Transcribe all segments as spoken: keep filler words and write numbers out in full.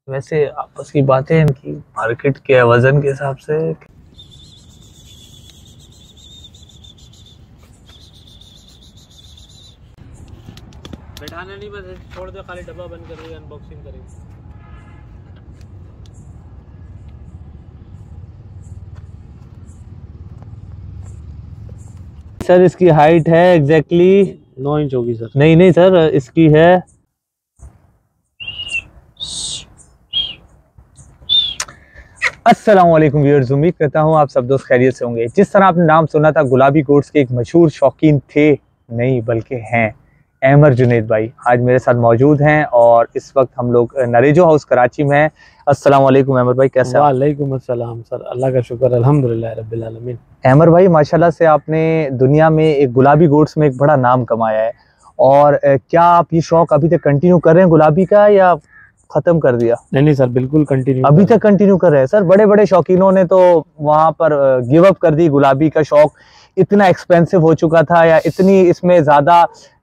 वैसे आपस की बातें इनकी मार्केट के वजन के हिसाब से बैठाना नहीं, बस छोड़ दो, खाली डब्बा बंद करेंगे, अनबॉक्सिंग करेंगे। सर इसकी हाइट है एग्जैक्टली नौ इंच होगी सर। नहीं नहीं सर, इसकी है अस्सलाम वालेकुम व्यूअर्स, उम्मीद करता हूँ आप सब दोस्त खैरियत से होंगे। जिस तरह आपने नाम सुना था, गुलाबी गोट्स के एक मशहूर शौकीन थे, नहीं बल्कि हैं, अहमर जुनैद भाई आज मेरे साथ मौजूद हैं और इस वक्त हम लोग नरेजो हाउस कराची में हैं। अस्सलाम वालेकुम अहमर भाई, कैसे हैं? वालेकुम अस्सलाम सर, अल्लाह का शुक्र, अल्हम्दुलिल्लाह रब्बिल आलमीन। अहमर भाई माशाल्लाह से आपने दुनिया में एक गुलाबी गोट्स में एक बड़ा नाम कमाया है, और क्या आप ये शौक अभी तक कंटिन्यू कर रहे हैं गुलाबी का, या खत्म कर दिया? नहीं नहीं सर, बिल्कुल कंटिन्यू, अभी तक कंटिन्यू कर रहे हैं। सर बड़े बड़े शौकीनों ने तो वहां पर गिव अप कर दी, गुलाबी का शौक इतना एक्सपेंसिव हो चुका था, या इतनी इसमें ज्यादा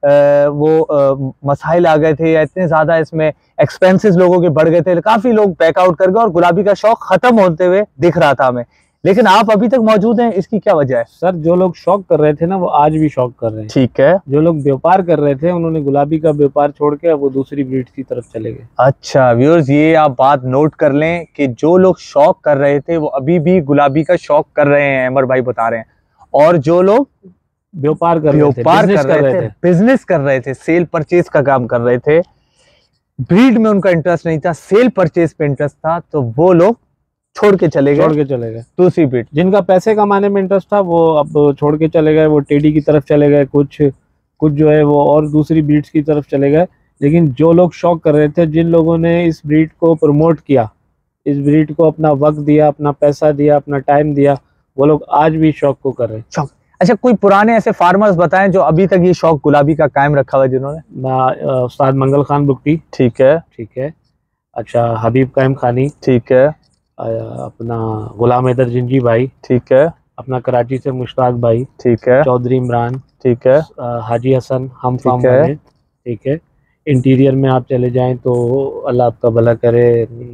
वो मसाइल आ गए थे, या इतने ज्यादा इसमें एक्सपेंसेस लोगों के बढ़ गए थे, काफी लोग बैक आउट कर गए और गुलाबी का शौक खत्म होते हुए दिख रहा था हमें। लेकिन आप अभी तक मौजूद हैं, इसकी क्या वजह है? सर जो लोग शौक कर रहे थे ना, वो आज भी शौक कर रहे हैं। ठीक है। जो लोग व्यापार कर रहे थे, उन्होंने गुलाबी का व्यापार छोड़ के अब वो दूसरी ब्रीड की तरफ चले गए। अच्छा व्यूअर्स, ये आप बात नोट कर लें कि जो लोग शौक कर रहे थे वो अभी भी गुलाबी का शौक कर रहे हैं, अमर भाई बता रहे हैं। और जो लोग व्यापार कर रहे थे, व्यापार कर रहे थे, बिजनेस कर रहे थे, सेल परचेज का काम कर रहे थे, ब्रीड में उनका इंटरेस्ट नहीं था, सेल परचेज पे इंटरेस्ट था, तो वो लोग छोड़ के चले गए, छोड़ के चले गए दूसरी ब्रीड। जिनका पैसे कमाने में इंटरेस्ट था वो अब छोड़ के चले गए, वो टेडी की तरफ चले गए, कुछ कुछ जो है वो और दूसरी ब्रीड्स की तरफ चले गए। लेकिन जो लोग शौक कर रहे थे, जिन लोगों ने इस ब्रीड को प्रमोट किया, इस ब्रीड को अपना वक्त दिया, अपना पैसा दिया, अपना टाइम दिया, वो लोग आज भी शौक को कर रहे हैं। शौक। अच्छा, कोई पुराने ऐसे फार्मर्स बताएं जो अभी तक ये शौक गुलाबी का कायम रखा हुआ है जिन्होंने? उस्ताद मंगल खान बुगटी, ठीक है ठीक है। अच्छा, हबीब कायम खानी, ठीक है। अपना गुलाम हैदर जिंजी भाई, ठीक है। अपना कराची से मुश्ताक भाई, ठीक है। चौधरी इमरान, ठीक है। हाजी हसन, हम फार्म वाले, ठीक है। इंटीरियर में आप चले जाएं तो अल्लाह आपका भला करे,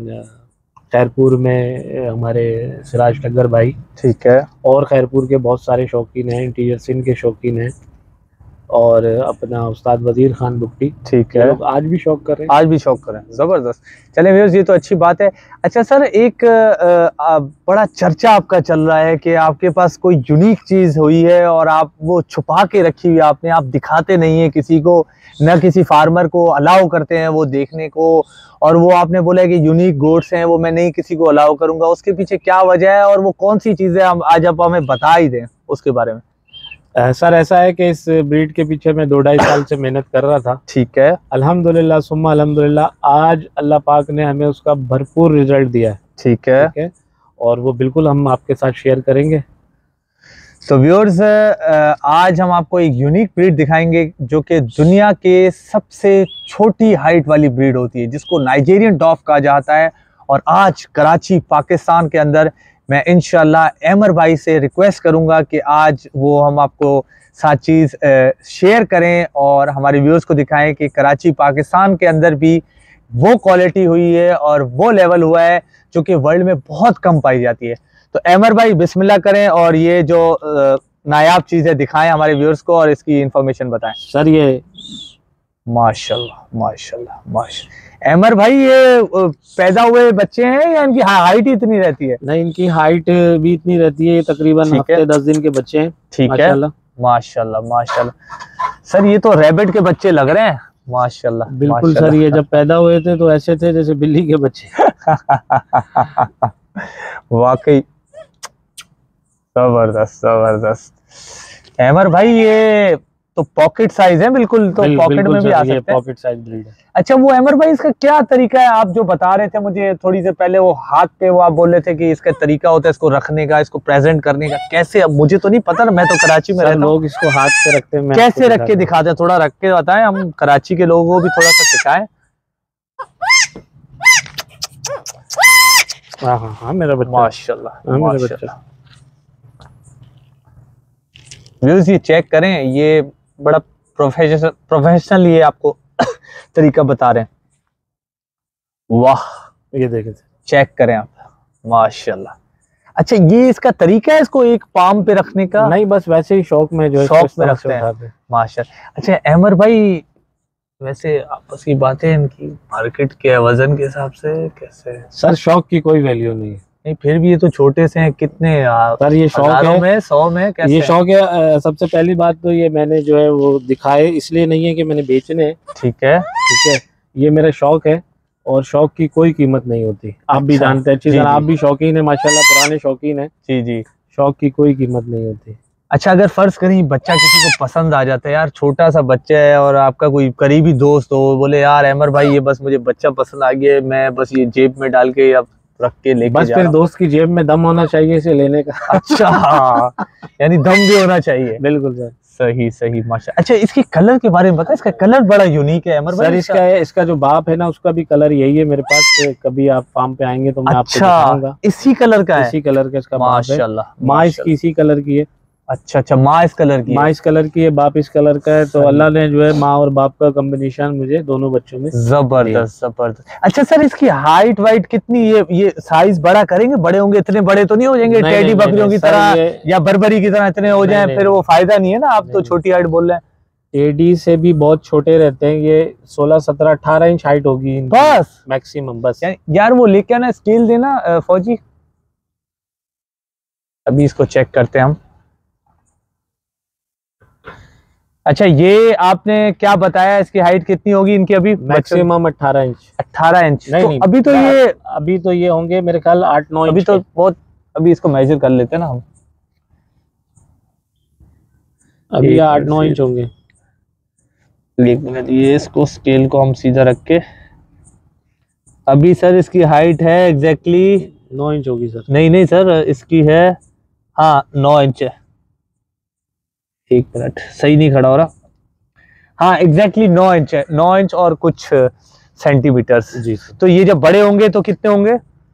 खैरपुर में हमारे सिराज टग्गर भाई, ठीक है। और खैरपुर के बहुत सारे शौकीन हैं, इंटीरियर सिंध के शौकीन हैं, और अपना उस्ताद वजीर खान बुगटी, ठीक है। लोग आज भी शौक कर रहे हैं, आज भी शौक कर रहे हैं। जबरदस्त। चलें व्यूअर्स, ये तो अच्छी बात है। अच्छा सर, एक आ, आ, बड़ा चर्चा आपका चल रहा है कि आपके पास कोई यूनिक चीज हुई है और आप वो छुपा के रखी हुई आपने, आप दिखाते नहीं है किसी को, न किसी फार्मर को अलाउ करते हैं वो देखने को, और वो आपने बोला है कि यूनिक गोट्स हैं, वो मैं नहीं किसी को अलाउ करूंगा। उसके पीछे क्या वजह है और वो कौन सी चीजें हम आज आप हमें बता ही दें उसके बारे में? सर ऐसा है कि इस ब्रीड के पीछे मैं दो ढाई साल से मेहनत कर रहा था, ठीक है। अल्हम्दुलिल्लाह सुम्मा अल्हम्दुलिल्लाह आज अल्लाह पाक ने हमें उसका भरपूर रिजल्ट दिया है, ठीक है, ठीक है। और वो बिल्कुल हम आपके साथ शेयर करेंगे। तो व्यूअर्स, आज हम आपको एक यूनिक ब्रीड दिखाएंगे जो कि दुनिया के सबसे छोटी हाइट वाली ब्रीड होती है, जिसको नाइजेरियन डॉफ कहा जाता है। और आज कराची पाकिस्तान के अंदर मैं इंशाल्लाह अहमर भाई से रिक्वेस्ट करूंगा कि आज वो हम आपको साथ चीज़ शेयर करें और हमारे व्यूअर्स को दिखाएं कि कराची पाकिस्तान के अंदर भी वो क्वालिटी हुई है और वो लेवल हुआ है जो कि वर्ल्ड में बहुत कम पाई जाती है। तो अहमर भाई बिस्मिल्लाह करें और ये जो नायाब चीज़ें दिखाएं हमारे व्यूअर्स को और इसकी इंफॉर्मेशन बताएं। सर ये माशाल्लाह माशाल्लाह माशाल्लाह। अहमर भाई, ये पैदा हुए बच्चे हैं या इनकी हाइट ही इतनी रहती है? नहीं, इनकी हाइट भी इतनी रहती है, ये तकरीबन हफ्ते दस दिन के बच्चे हैं। ठीक है, माशाल्लाह माशाल्लाह। सर ये तो रैबिट के बच्चे लग रहे हैं, माशाल्लाह। बिल्कुल सर, ये जब पैदा हुए थे तो ऐसे थे जैसे बिल्ली के बच्चे। वाकई जबरदस्त जबरदस्त। अहमर भाई ये तो पॉकेट साइज है बिल्कुल, तो पॉकेट में भी आ सकते हैं, पॉकेट साइज ब्रीड है। अच्छा वो अहमर भाई, इसका क्या तरीका है? आप जो बता रहे थे मुझे थोड़ी देर पहले, वो हाथ पे वो आप बोल रहे थे कि इसका तरीका होता है इसको रखने का, इसको प्रेजेंट करने का, कैसे? अब मुझे तो नहीं पता ना, मैं तो कराची में रहता हूं। लोग इसको हाथ पे रखते हैं, कैसे रख के दिखाते हैं? थोड़ा रख के बताएं, हम कराची के लोगों को भी थोड़ा सा सिखाएं। हाँ हाँ हाँ, मेरा बच्चा, माशाल्लाह माशाल्लाह। व्यूअर्स ये चेक करें, ये बड़ा प्रोफेशनल प्रोफेशनल ये आपको तरीका बता रहे हैं। वाह ये देखें, चेक करें आप, माशाल्लाह। अच्छा, ये इसका तरीका है इसको एक पाम पे रखने का? नहीं, बस वैसे ही शौक में जो है शौक में रखते हैं, माशाल्लाह। अच्छा अहमर भाई, वैसे आपस की बातें इनकी मार्केट के वजन के हिसाब से कैसे है? सर शौक की कोई वैल्यू नहीं है। नहीं, फिर भी ये तो छोटे से हैं, कितने सर ये शौक है में, सौ में कैसे? ये शौक है। सबसे पहली बात तो ये मैंने जो है वो दिखाए इसलिए नहीं है कि मैंने बेचने हैं। ठीक है, ठीक है, ये मेरा शौक है और शौक की कोई कीमत नहीं होती। आप अच्छा, भी जानते हैं अच्छी तरह, आप भी शौकीन है माशाल्लाह, पुराने शौकीन है। जी जी, शौक की कोई कीमत नहीं होती। अच्छा, अगर फर्ज करें बच्चा किसी को पसंद आ जाता है, यार छोटा सा बच्चा है और आपका कोई करीबी दोस्त हो, बोले यार अहमर भाई ये बस मुझे बच्चा पसंद आ गया, मैं बस ये जेब में डाल के अब रख के लेके बस, फिर दोस्त की जेब में दम होना चाहिए इसे लेने का। अच्छा, यानी दम भी होना चाहिए। बिल्कुल सर, सही सही, माशा। अच्छा, इसके कलर के बारे में बता, इसका कलर बड़ा यूनिक है अमर भाई। सर इसका है, इसका जो बाप है ना उसका भी कलर यही है मेरे पास। कभी आप फार्म पे आएंगे तो मैं अच्छा, आपको दिखाऊंगा। इसी कलर का है? इसी कलर का इसका माशाल्लाह। माँ इसकी इसी कलर की है। अच्छा अच्छा, माँ इस कलर की, माँ इस कलर की है, बाप इस कलर का है। तो अल्लाह ने जो है माँ और बाप का कॉम्बिनेशन मुझे दोनों बच्चों में जबरदस्त जबरदस्त। अच्छा सर, इसकी हाइट वाइट कितनी? ये ये साइज बड़ा करेंगे? बड़े होंगे, इतने बड़े तो नहीं हो जाएंगे टेडी बकरियों की तरह या बर्बरी की तरह इतने हो जाए, फिर वो फायदा नहीं है ना। आप तो छोटी हाइट बोल रहे हैं। टेडी से भी बहुत छोटे रहते हैं, ये सोलह सत्रह अठारह इंच हाइट होगी बस मैक्सिमम। बस यार वो लेके आना, स्केल देना फौजी। अभी इसको चेक करते हैं हम। अच्छा, ये आपने क्या बताया, इसकी हाइट कितनी होगी इनकी? अभी मैक्सिमम अठारह इंच। अठारह इंच? नहीं, तो नहीं, अभी तो ये अभी तो ये होंगे मेरे ख्याल आठ नौ इंच। अभी तो बहुत, अभी इसको मेजर कर लेते हैं ना हम। अभी आठ नौ इंच होंगे। एक मिनट, ये इसको स्केल को हम सीधा रख के, अभी सर इसकी हाइट है एग्जैक्टली नौ इंच होगी सर। नहीं नहीं सर, इसकी है, हाँ नौ इंच है। एक मिनट, सही नहीं खड़ा हो रहा। हाँ एग्जैक्टली नौ इंच है, नौ इंच और कुछ सेंटीमीटर्स जी। तो ये जब बड़े होंगे तो कितने होंगे?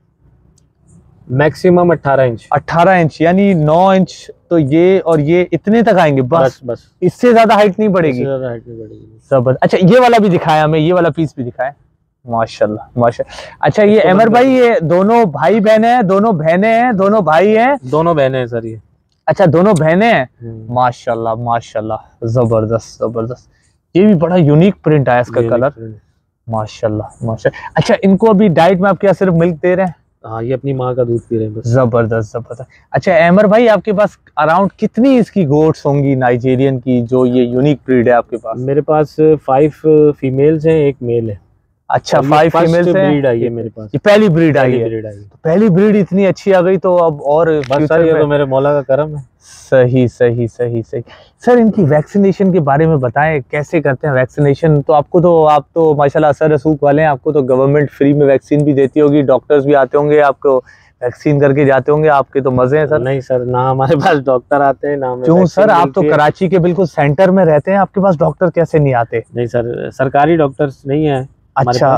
मैक्सिमम अठारह इंच। अठारह इंच यानी नौ इंच, तो ये और ये इतने तक आएंगे बस, बस, बस। इससे ज्यादा हाइट नहीं बढ़ेगी। इससे ज्यादा हाइट नहीं बढ़ेगी। जबरदस्त। अच्छा, ये वाला भी दिखाया हमें, ये वाला पीस भी दिखाया, माशाल्लाह माशाल्लाह। अच्छा, ये अमर भाई, ये दोनों भाई बहन है, दोनों बहनें हैं, दोनों भाई हैं? दोनों बहनें हैं सर ये। अच्छा, दोनों बहनें हैं, माशाल्लाह माशाल्लाह, जबरदस्त जबरदस्त। ये भी बड़ा यूनिक प्रिंट आया इसका कलर, माशाल्लाह माशाल्लाह। अच्छा, इनको अभी डाइट में आप क्या सिर्फ मिल्क दे रहे हैं? हाँ, ये अपनी माँ का दूध पी रहे हैं बस। जबरदस्त जबरदस्त। अच्छा अमर भाई, आपके पास अराउंड कितनी इसकी गोट्स होंगी नाइजीरियन की, जो ये यूनिक ब्रीड है आपके पास? मेरे पास फाइव फीमेल्स हैं, एक मेल है। अच्छा, फाइव फीमेल्स हैं। ब्रीड आई है मेरे पास, ये पहली ब्रीड आई है। तो पहली ब्रीड इतनी अच्छी आ गई तो अब और बस सर, ये तो मेरे मौला का करम है। सही सही सही सही। सर, इनकी वैक्सीनेशन के बारे में बताएं, कैसे करते हैं वैक्सीनेशन? तो आपको तो, आप तो माशाल्लाह असर रसूख वाले हैं, आपको तो गवर्नमेंट फ्री में वैक्सीन भी देती होगी, डॉक्टर्स भी आते होंगे, आपको वैक्सीन करके जाते होंगे, आपके तो मजे हैं सर। नहीं सर, ना हमारे पास डॉक्टर आते हैं ना। क्यों सर, आप तो कराची के बिल्कुल सेंटर में रहते हैं, आपके पास डॉक्टर कैसे नहीं आते? नहीं सर, सरकारी डॉक्टर्स नहीं है। अच्छा,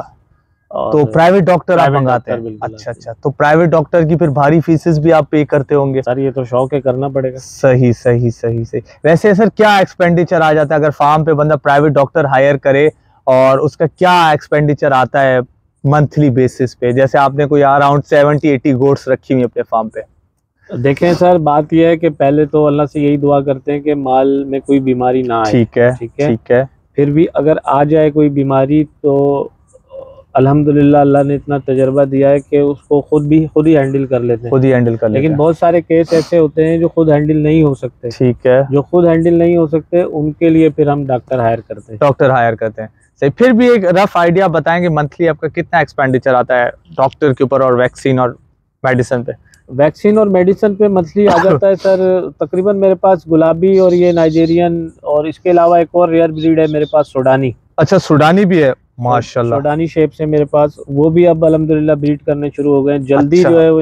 तो प्राइवेट डॉक्टर आप मंगाते हैं? अच्छा अच्छा, तो प्राइवेट डॉक्टर की फिर भारी फीसेस भी आप पे करते होंगे? सर ये तो शौक है, करना पड़ेगा। सही सही सही सही। वैसे सर क्या एक्सपेंडिचर आ जाता है अगर फार्म पे बंदा प्राइवेट डॉक्टर हायर करे, और उसका क्या एक्सपेंडिचर आता है मंथली बेसिस पे? जैसे आपने कोई अराउंड सेवेंटी एटी गोट्स रखी हुई अपने फार्म पे। देखें सर, बात यह है कि पहले तो अल्लाह से यही दुआ करते हैं कि माल में कोई बीमारी ना आए। ठीक है ठीक है ठीक है। फिर भी अगर आ जाए कोई बीमारी तो अल्हम्दुलिल्लाह अल्लाह ने इतना तजर्बा दिया है कि उसको खुद भी खुद ही हैंडल कर लेते हैं, खुद ही हैंडल कर लेते हैं। लेकिन बहुत सारे केस ऐसे होते हैं जो खुद हैंडल नहीं हो सकते। ठीक है, जो खुद हैंडल नहीं हो सकते उनके लिए फिर हम डॉक्टर हायर करते हैं। डॉक्टर हायर करते हैं, सही। फिर भी एक रफ आइडिया बताएंगे मंथली आपका कितना एक्सपेंडिचर आता है डॉक्टर के ऊपर और वैक्सीन और मेडिसिन पे? वैक्सीन और मेडिसिन पे मंथली आ जाता है सर तकरीबन, मेरे पास गुलाबी और ये नाइजेरियन, और इसके अलावा एक और रेयर ब्रीड है मेरे पास, सूडानी। अच्छा, सूडानी भी है, माशाल्लाह। सूडानी शेप से मेरे पास, वो भी अब अल्हम्दुलिल्लाह ब्रीड करने शुरू हो गए। जल्दी अच्छा। जो है वो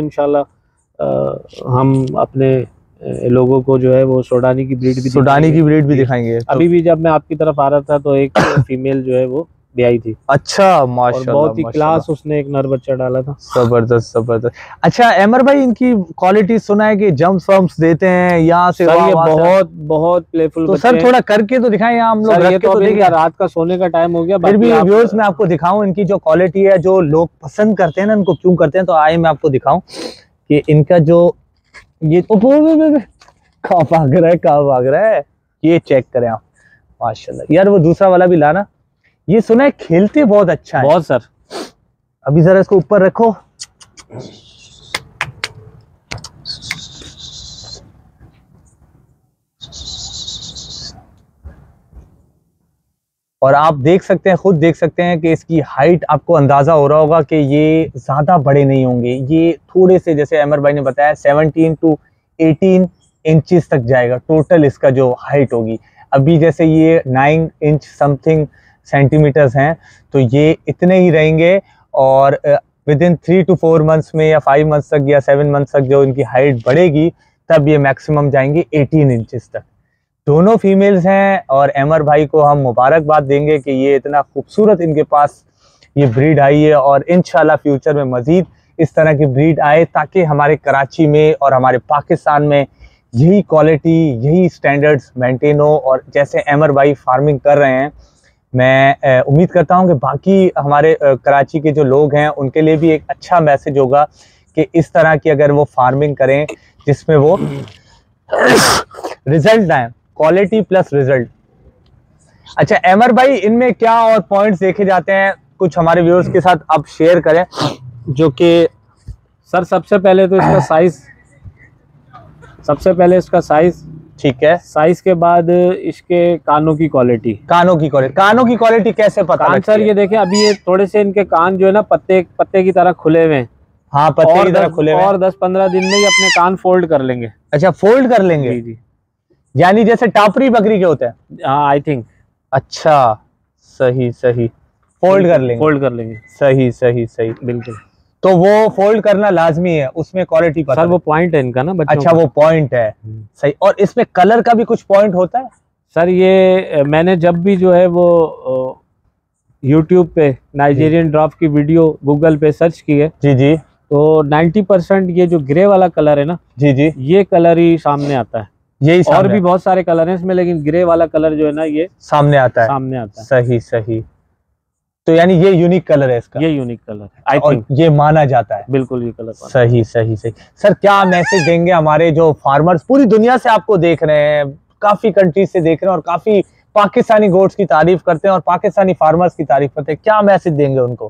इंशाल्लाह हम अपने लोगों को जो है वो सूडानी की ब्रीड भी सूडानी की ब्रीड भी दिखाएंगे। अभी भी जब मैं आपकी तरफ आ रहा था तो एक फीमेल जो है वो ब्याई थी। अच्छा, माशाल्लाह, बहुत ही क्लास उसने एक नर बच्चा डाला था। जबरदस्त जबरदस्त। अच्छा अमर भाई, इनकी क्वालिटी सुना है कि जंप्स वंप्स देते हैं यहाँ से, सर ये बहुत बहुत प्लेफुल तो सर थोड़ा करके तो दिखाएं यहाँ हम लोग। ये तो अभी इनका रात का सोने का टाइम हो गया, फिर भी व्यूअर्स मैं आपको दिखाऊं इनकी जो क्वालिटी है, जो लोग पसंद करते हैं ना इनको क्यों करते हैं, तो आए मैं आपको दिखाऊं कि इनका जो ये कहाँ भाग रहा है, कहाँ भाग रहा है, ये चेक करें आप। माशाल्लाह यार, वो दूसरा वाला भी लाना। ये सुना है खेलते बहुत अच्छा है। बहुत सर। अभी जरा इसको ऊपर रखो। और आप देख सकते हैं, खुद देख सकते हैं कि इसकी हाइट आपको अंदाजा हो रहा होगा कि ये ज्यादा बड़े नहीं होंगे, ये थोड़े से, जैसे अमर भाई ने बताया सत्रह टू अठारह इंचेस तक जाएगा टोटल इसका जो हाइट होगी। अभी जैसे ये नौ इंच समथिंग सेंटीमीटर्स हैं, तो ये इतने ही रहेंगे और within three to four months में या फाइव मंथ्स तक या सेवन मंथ्स तक जो इनकी हाइट बढ़ेगी, तब ये मैक्सिमम जाएंगे अठारह इंचेस तक। दोनों फीमेल्स हैं और अमर भाई को हम मुबारकबाद देंगे कि ये इतना खूबसूरत इनके पास ये ब्रीड आई है, और इंशाल्लाह फ्यूचर में मज़ीद इस तरह की ब्रीड आए, ताकि हमारे कराची में और हमारे पाकिस्तान में यही क्वालिटी, यही स्टैंडर्ड्स मेंटेन हो। और जैसे अमर भाई फार्मिंग कर रहे हैं, मैं उम्मीद करता हूं कि बाकी हमारे कराची के जो लोग हैं उनके लिए भी एक अच्छा मैसेज होगा कि इस तरह की अगर वो फार्मिंग करें जिसमें वो रिजल्ट आए, क्वालिटी प्लस रिजल्ट। अच्छा अमर भाई, इनमें क्या और पॉइंट्स देखे जाते हैं, कुछ हमारे व्यूअर्स के साथ आप शेयर करें। जो कि सर सबसे पहले तो इसका साइज, सबसे पहले इसका साइज, ठीक है। साइज के बाद इसके कानों की क्वालिटी। कानों की क्वालिटी, कानों की क्वालिटी कैसे पता लगती है? सर ये देखें, अभी ये थोड़े से इनके कान जो है ना पत्ते पत्ते की तरह खुले हुए हैं। हाँ, पत्ते की तरह खुले हुए हैं। और दस पंद्रह दिन में ही अपने कान फोल्ड कर लेंगे। अच्छा, फोल्ड कर लेंगे? जी जी, यानी जैसे टापरी बकरी के होते हैं। हाँ आई थिंक। अच्छा, सही सही, फोल्ड कर लेंगे। फोल्ड कर लेंगे, सही सही सही, बिल्कुल। तो वो फोल्ड करना लाजमी है, उसमें क्वालिटी पता सर वो पॉइंट है इनका ना बच्चों। अच्छा, वो पॉइंट है, सही। और इसमें कलर का भी कुछ पॉइंट होता है? सर ये मैंने जब भी जो है वो यूट्यूब पे नाइजीरियन ड्रॉप की वीडियो गूगल पे सर्च की है, जी जी, तो नब्बे परसेंट ये जो ग्रे वाला कलर है ना, जी जी, ये कलर ही सामने आता है। यही और भी बहुत सारे कलर हैं इसमें, लेकिन ग्रे वाला कलर जो है ना ये सामने आता है। सामने आता है। सही सही, तो यानी ये यूनिक कलर है इसका। ये यूनिक कलर है आई थिंक, ये माना जाता है। बिल्कुल ये कलर। सही सही सही। सर क्या मैसेज देंगे हमारे जो फार्मर्स पूरी दुनिया से आपको देख रहे हैं, काफी कंट्रीज से देख रहे हैं और काफी पाकिस्तानी गोट्स की तारीफ करते हैं और पाकिस्तानी फार्मर्स की तारीफ करते हैं, क्या मैसेज देंगे उनको?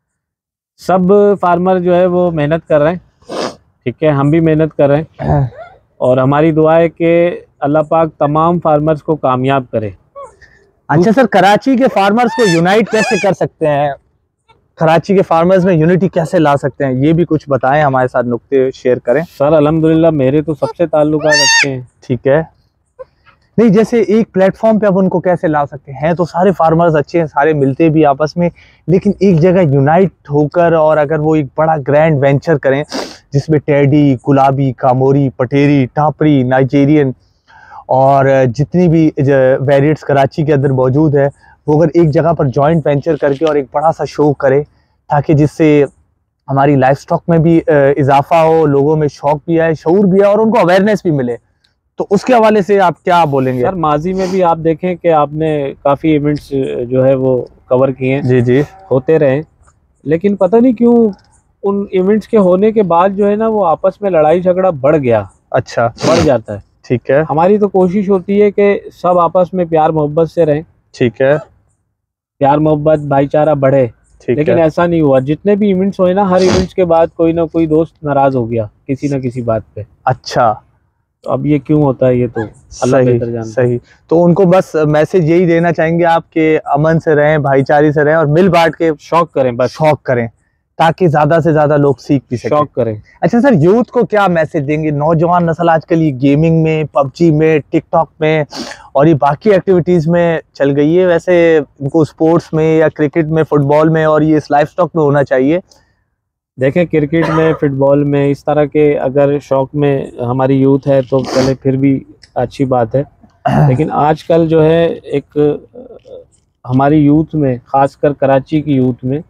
सब फार्मर जो है वो मेहनत कर रहे हैं, ठीक है, हम भी मेहनत कर रहे हैं, और हमारी दुआ है कि अल्लाह पाक तमाम फार्मर्स को कामयाब करे। अच्छा सर, कराची के फार्मर्स को यूनाइट कैसे कर सकते हैं, कराची के फार्मर्स में यूनिटी कैसे ला सकते हैं, ये भी कुछ बताएं, हमारे साथ नुक्ते शेयर करें। सर अल्हम्दुलिल्लाह मेरे तो सबसे ताल्लुकात अच्छे हैं। ठीक है, नहीं जैसे एक प्लेटफॉर्म पे अब उनको कैसे ला सकते हैं, तो सारे फार्मर्स अच्छे हैं, सारे मिलते भी आपस में, लेकिन एक जगह यूनाइट होकर, और अगर वो एक बड़ा ग्रैंड वेंचर करें जिसमें टेडी, गुलाबी, कामोरी, पटेरी, टापरी, नाइजीरियन और जितनी भी वेरिएट्स कराची के अंदर मौजूद है, वो अगर एक जगह पर जॉइंट वेंचर करके और एक बड़ा सा शो करे, ताकि जिससे हमारी लाइफ स्टॉक में भी इजाफा हो, लोगों में शौक भी आए, शऊर भी आए और उनको अवेयरनेस भी मिले, तो उसके हवाले से आप क्या बोलेंगे? सर माजी में भी आप देखें कि आपने काफ़ी इवेंट्स जो है वो कवर किए हैं। जी जी, होते रहे, लेकिन पता नहीं क्यों उन इवेंट्स के होने के बाद जो है ना वो आपस में लड़ाई झगड़ा बढ़ गया। अच्छा, बढ़ जाता है। ठीक है, हमारी तो कोशिश होती है कि सब आपस में प्यार मोहब्बत से रहें। ठीक है, प्यार मोहब्बत भाईचारा बढ़े, लेकिन है। ऐसा नहीं हुआ। जितने भी इवेंट्स हुए ना, हर इवेंट्स के बाद कोई ना कोई दोस्त नाराज हो गया किसी ना किसी बात पे। अच्छा, तो अब ये क्यों होता है, ये तो अल्लाह बेहतर जानता है। सही, तो उनको बस मैसेज यही देना चाहेंगे आप कि अमन से रहें, भाईचारे से रहें और मिल बांट के शौक करें, बस शौक करें, ताकि ज्यादा से ज्यादा लोग सीख भी सकें, शौक करें। अच्छा सर, यूथ को क्या मैसेज देंगे? नौजवान नस्ल आजकल ये गेमिंग में, पबजी में, टिकटॉक में और ये बाकी एक्टिविटीज में चल गई है, वैसे इनको स्पोर्ट्स में या क्रिकेट में, फुटबॉल में और ये इस लाइफ स्टॉक में होना चाहिए? देखें, क्रिकेट में, फुटबॉल में, इस तरह के अगर शौक में हमारी यूथ है तो चले, फिर भी अच्छी बात है, लेकिन आजकल जो है एक हमारी यूथ में, खासकर कराची की यूथ में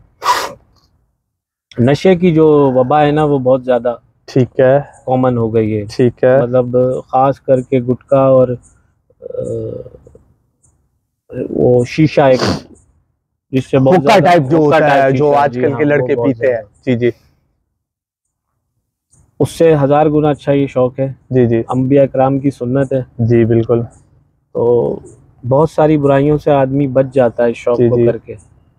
नशे की जो वबा है ना वो बहुत ज़्यादा ठीक है कॉमन हो गई है। ठीक है, मतलब ख़ास करके गुटखा और वो शीशा, एक जिससे हुक्का टाइप जो होता है जो आजकल के लड़के पीते हैं। जी जी, उससे हजार गुना अच्छा ये शौक है। जी जी, अंबिया इकराम की सुन्नत है। जी बिल्कुल। तो बहुत सारी बुराइयों से आदमी बच जाता है इस शौक जी को जी। करके।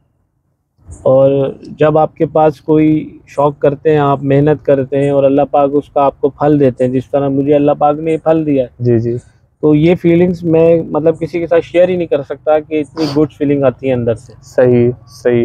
और जब आपके पास कोई शौक करते हैं, आप मेहनत करते हैं और अल्लाह पाक उसका आपको फल देते हैं, जिस तरह मुझे अल्लाह पाक ने फल दिया है। जी जी। तो ये फीलिंग्स मैं मतलब किसी के साथ शेयर ही नहीं कर सकता कि इतनी गुड फीलिंग आती है अंदर से। सही सही।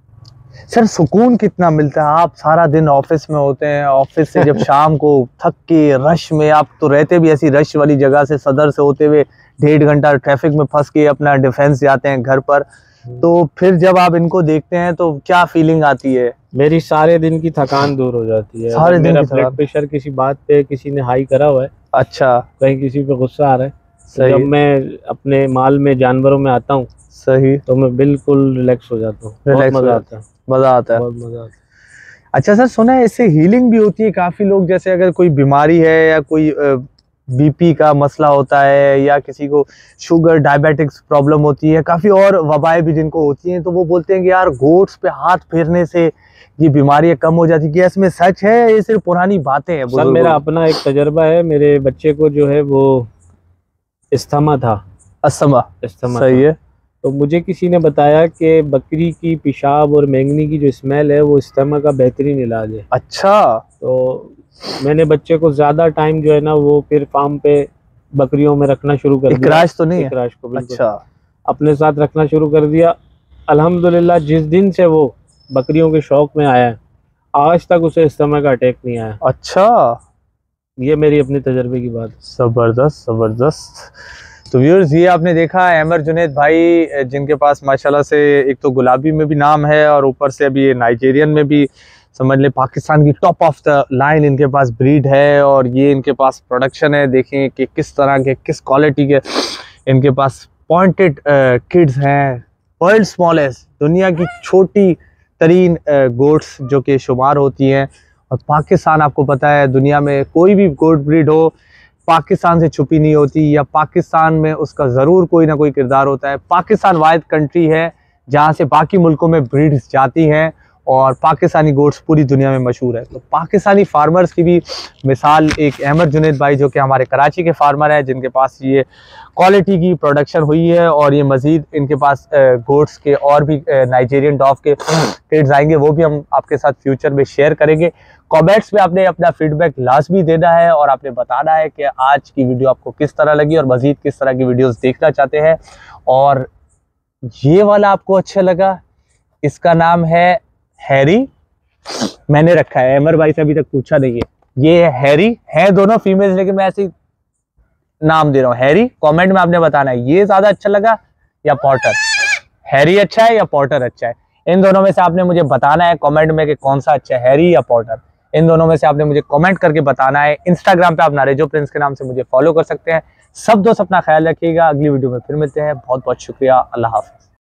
सर सुकून कितना मिलता है? आप सारा दिन ऑफिस में होते हैं, ऑफिस से जब शाम को थक के रश में, आप तो रहते भी ऐसी रश वाली जगह से, सदर से होते हुए डेढ़ घंटा ट्रैफिक में फंस के अपना डिफेंस जाते हैं घर पर, तो फिर जब आप इनको देखते हैं तो क्या फीलिंग आती है? मेरी सारे दिन की थकान दूर हो जाती है। सारे दिन मेरा ब्लड प्रेशर किसी बात पे किसी ने हाई करा हुआ है, अच्छा, कहीं किसी पे गुस्सा आ रहा है, सही। जब मैं अपने माल में जानवरों में आता हूँ सही, तो मैं बिल्कुल रिलैक्स हो जाता हूँ। बहुत मजा आता है, मजा आता है, बहुत मजा आता है। अच्छा सर, सुना है इससे हीलिंग भी होती है। काफी लोग, जैसे अगर कोई बीमारी है या कोई बीपी का मसला होता है या किसी को शुगर डायबिटिक्स प्रॉब्लम होती है, काफी और वबाएं भी जिनको होती हैं, तो वो बोलते हैं कि यार गोट्स पे हाथ फेरने से ये बीमारियां कम हो जाती है। इसमें सच है, ये सिर्फ पुरानी बातें हैं? सर मेरा अपना एक तजर्बा है। मेरे बच्चे को जो है वो इस्थमा था। अस्थमा, इस्थमा सही है। तो मुझे किसी ने बताया कि बकरी की पेशाब और मैंगनी की जो स्मेल है वो इस्थमा का बेहतरीन इलाज है। अच्छा। तो मैंने बच्चे को ज्यादा टाइम जो है ना वो फिर फार्म पे बकरियों में रखना शुरू कर दिया। इकराज तो नहीं है? इकराज को बिल्कुल अच्छा, अपने अपने साथ रखना शुरू कर दिया। अल्हम्दुलिल्लाह जिस दिन से वो बकरियों के शौक में आया है, आज तक उसे इस्थमा का अटैक नहीं आया। अच्छा, ये मेरी अपने तजर्बे की बात। जबरदस्त जबरदस्त। तो व्यूअर्स, ये आपने देखा अहमर जुनैद भाई, जिनके पास माशाल्लाह से एक तो गुलाबी में भी नाम है और ऊपर से अभी ये नाइजीरियन में भी, समझ ले पाकिस्तान की टॉप ऑफ द लाइन इनके पास ब्रीड है। और ये इनके पास प्रोडक्शन है, देखें कि किस तरह के, किस क्वालिटी के इनके पास पॉइंटेड किड्स हैं। वर्ल्ड स्मॉलेस्ट, दुनिया की छोटी तरीन गोट्स जो कि शुमार होती हैं। और पाकिस्तान, आपको पता है दुनिया में कोई भी गोट ब्रीड हो पाकिस्तान से छुपी नहीं होती, या पाकिस्तान में उसका ज़रूर कोई ना कोई किरदार होता है। पाकिस्तान वाहिद कंट्री है जहाँ से बाकी मुल्कों में ब्रीड्स जाती हैं और पाकिस्तानी गोट्स पूरी दुनिया में मशहूर है। तो पाकिस्तानी फार्मर्स की भी मिसाल एक अहमर जुनैद भाई, जो कि हमारे कराची के फार्मर हैं, जिनके पास ये क्वालिटी की प्रोडक्शन हुई है। और ये मज़ीद इनके पास गोट्स के और भी नाइजीरियन डॉफ के किड्स आएंगे, वो भी हम आपके साथ फ्यूचर में शेयर करेंगे। कमेंट्स में आपने अपना फीडबैक लाजमी देना है और आपने बताना है कि आज की वीडियो आपको किस तरह लगी और मज़ीद किस तरह की वीडियोस देखना चाहते हैं। और ये वाला आपको अच्छा लगा, इसका नाम है हैरी, मैंने रखा है, अमर भाई से अभी तक पूछा नहीं है। ये है हैरी, है दोनों फीमेल्स, लेकिन मैं ऐसे नाम दे रहा हूँ हैरी। कमेंट में आपने बताना है ये ज्यादा अच्छा लगा या पॉटर। हैरी अच्छा है या पॉटर अच्छा है, इन दोनों में से आपने मुझे बताना है कमेंट में कि कौन सा अच्छा है, हैरी या पॉटर। इन दोनों में से आपने मुझे कमेंट करके बताना है। इंस्टाग्राम पे आप नारेजो प्रिंस के नाम से मुझे फॉलो कर सकते हैं। सब दोस्त अपना ख्याल रखिएगा, अगली वीडियो में फिर मिलते हैं। बहुत बहुत शुक्रिया, अल्लाह हाफिज।